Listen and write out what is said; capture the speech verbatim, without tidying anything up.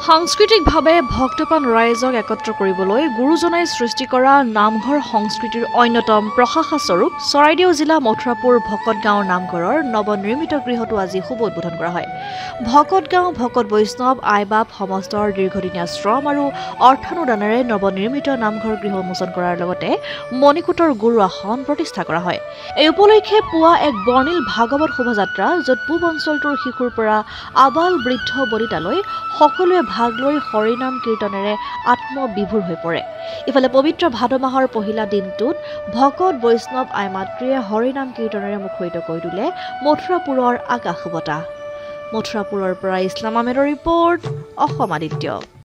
সাংস্কৃতিকভাৱে ভক্তপ্ৰাণ ৰাইজক একত্ৰ কৰিবলৈ গুৰুজনাই সৃষ্টি কৰা নামঘৰ সংস্কৃতিৰ অন্যতম প্ৰশাখাস্বৰূপ চৰাইদেউ জিলা মথুৰাপুৰ ভকত গাঁৱৰ নামঘৰৰ নৱনিৰ্মিত গৃহটো আজি শুভ উদ্বোধন কৰা হয়। ভকত গাঁও ভকত বৈষ্ণৱ আইবাপ সমস্তৰ দীৰ্ঘদিনীয়া শ্ৰম আৰু অৰ্থনুদানেৰে নৱনিৰ্মিত নামঘৰ গৃহ উন্মোচন কৰাৰ লগতে মণিকূটৰ গুৰু আসন প্ৰতিষ্ঠা কৰা হয়। এই উপলক্ষে পুৱা এক বৰ্ণিল ভাগৱত শোভাযাত্ৰা য'ত পূব অঞ্চলটোৰ শিশুৰ পৰা আবাল বৃদ্ধ বনিতালৈ সকলোৱে ভাগ লৈ হৰিনাম কীৰ্তনেৰে আত্মবিভোৰ হৈ পৰে। ইফালে পবিত্ৰ ভাদ মাহৰ পহিলা দিনটোত ভকত বৈষ্ণৱ আই মাতৃয়ে হৰিনাম কীৰ্তনেৰে মুখৰিত কৰি তোলে মথুৰাপুৰৰ আকাশ বতাহ। মথুৰাপুৰৰ পৰা ইছলাম আহমেদৰ ৰিপৰ্ট, অসম আদিত্য।